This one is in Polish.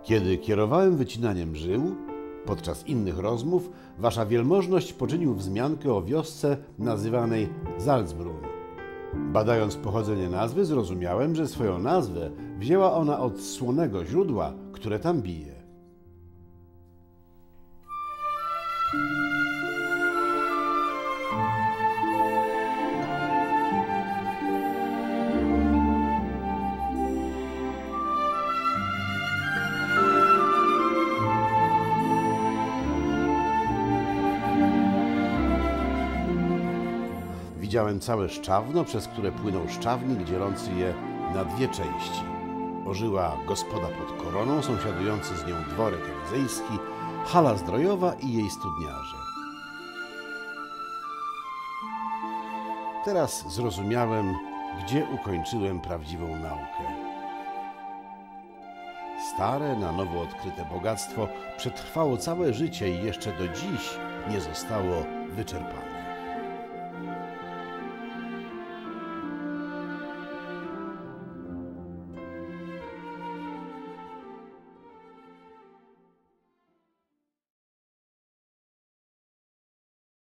Kiedy kierowałem wycinaniem żył, podczas innych rozmów wasza wielmożność poczynił wzmiankę o wiosce nazywanej Salzbrunn. Badając pochodzenie nazwy, zrozumiałem, że swoją nazwę wzięła ona od słonego źródła, które tam bije. Widziałem całe Szczawno, przez które płynął szczawnik dzielący je na dwie części. Ożyła gospoda pod Koroną, sąsiadujący z nią dworek elizejski, hala zdrojowa i jej studniarze. Teraz zrozumiałem, gdzie ukończyłem prawdziwą naukę. Stare, na nowo odkryte bogactwo przetrwało całe życie i jeszcze do dziś nie zostało wyczerpane.